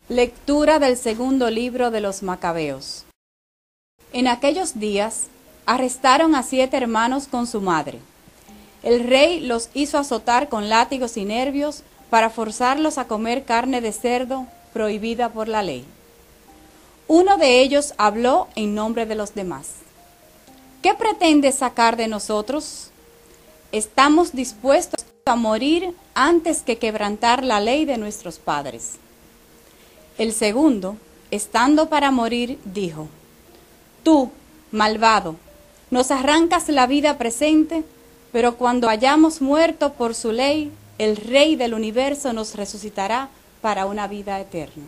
Lectura del segundo libro de los Macabeos. En aquellos días arrestaron a 7 hermanos con su madre. El rey los hizo azotar con látigos y nervios para forzarlos a comer carne de cerdo prohibida por la ley. Uno de ellos habló en nombre de los demás. ¿Qué pretendes sacar de nosotros? Estamos dispuestos a morir antes que quebrantar la ley de nuestros padres. El segundo, estando para morir, dijo: Tú, malvado, nos arrancas la vida presente, pero cuando hayamos muerto por su ley, el Rey del universo nos resucitará para una vida eterna.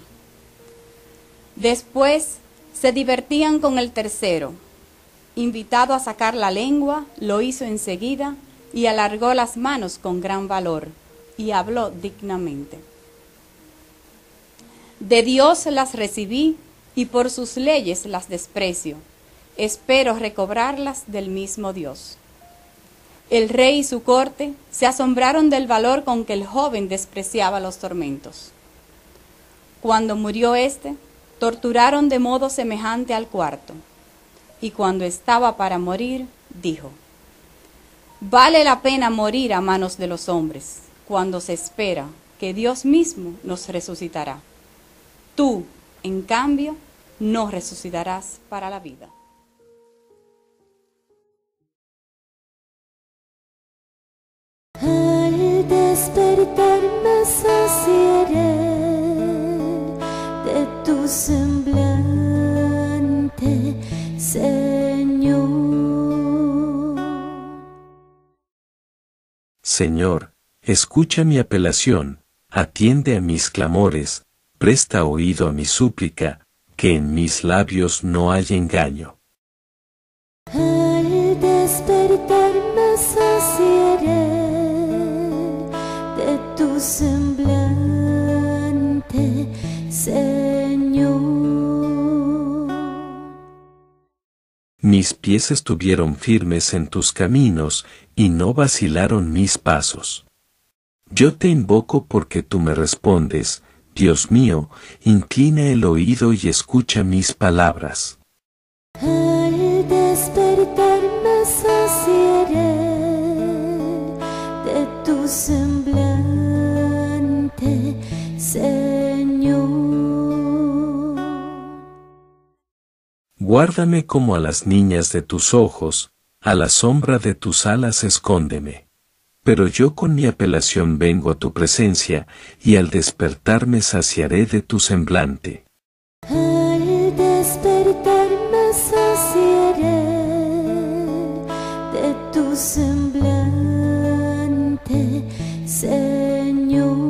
Después se divertían con el tercero. Invitado a sacar la lengua, lo hizo enseguida y alargó las manos con gran valor y habló dignamente. De Dios las recibí y por sus leyes las desprecio. Espero recobrarlas del mismo Dios. El rey y su corte se asombraron del valor con que el joven despreciaba los tormentos. Cuando murió éste, torturaron de modo semejante al cuarto, y cuando estaba para morir, dijo: Vale la pena morir a manos de los hombres, cuando se espera que Dios mismo nos resucitará. Tú, en cambio, no resucitarás para la vida. Al despertar me saciaré de tu semblante, Señor. Señor, escucha mi apelación, atiende a mis clamores, presta oído a mi súplica, que en mis labios no haya engaño. Al despertar me saciaré de tu semblante, Señor. Mis pies estuvieron firmes en tus caminos, y no vacilaron mis pasos. Yo te invoco porque tú me respondes. Dios mío, inclina el oído y escucha mis palabras. Al despertar me saciaré de tu semblante, Señor. Guárdame como a las niñas de tus ojos, a la sombra de tus alas escóndeme. Pero yo con mi apelación vengo a tu presencia, y al despertar me saciaré de tu semblante. Al despertar me saciaré de tu semblante, Señor.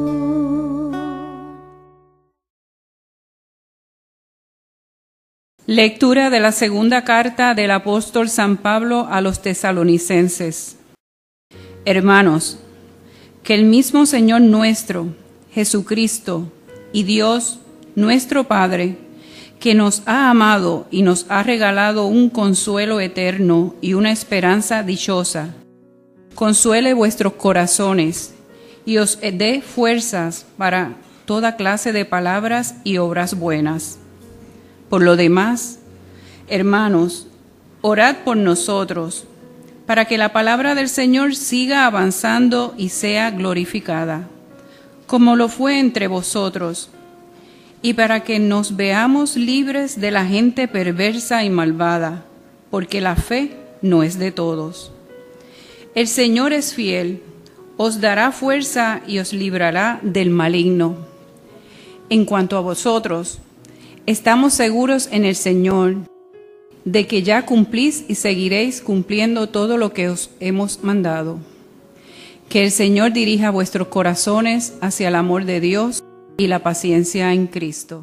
Lectura de la segunda carta del apóstol San Pablo a los tesalonicenses. Hermanos, que el mismo Señor nuestro, Jesucristo, y Dios, nuestro Padre, que nos ha amado y nos ha regalado un consuelo eterno y una esperanza dichosa, consuele vuestros corazones y os dé fuerzas para toda clase de palabras y obras buenas. Por lo demás, hermanos, orad por nosotros, para que la palabra del Señor siga avanzando y sea glorificada, como lo fue entre vosotros, y para que nos veamos libres de la gente perversa y malvada, porque la fe no es de todos. El Señor es fiel, os dará fuerza y os librará del maligno. En cuanto a vosotros, estamos seguros en el Señor, de que ya cumplís y seguiréis cumpliendo todo lo que os hemos mandado. Que el Señor dirija vuestros corazones hacia el amor de Dios y la paciencia en Cristo.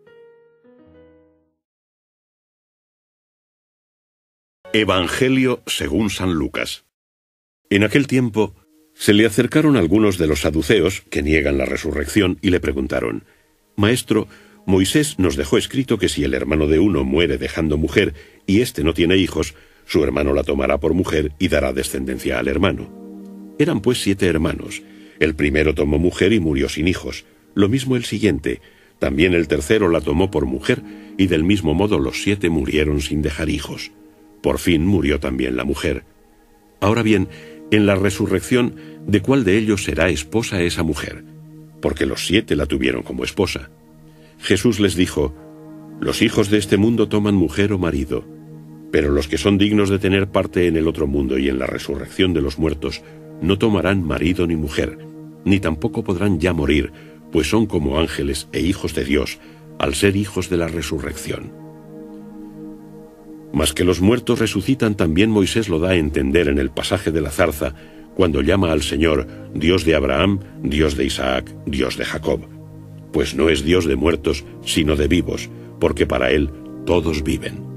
Evangelio según San Lucas. En aquel tiempo se le acercaron algunos de los saduceos que niegan la resurrección y le preguntaron: Maestro, Moisés nos dejó escrito que si el hermano de uno muere dejando mujer y éste no tiene hijos, su hermano la tomará por mujer y dará descendencia al hermano. Eran pues 7 hermanos. El primero tomó mujer y murió sin hijos. Lo mismo el siguiente. También el tercero la tomó por mujer, y del mismo modo los 7 murieron sin dejar hijos. Por fin murió también la mujer. Ahora bien, en la resurrección, ¿de cuál de ellos será esposa esa mujer? Porque los 7 la tuvieron como esposa. Jesús les dijo: los hijos de este mundo toman mujer o marido, pero los que son dignos de tener parte en el otro mundo y en la resurrección de los muertos, no tomarán marido ni mujer, ni tampoco podrán ya morir, pues son como ángeles e hijos de Dios, al ser hijos de la resurrección. Mas que los muertos resucitan también Moisés lo da a entender en el pasaje de la zarza, cuando llama al Señor Dios de Abraham, Dios de Isaac, Dios de Jacob. Pues no es Dios de muertos, sino de vivos, porque para él todos viven.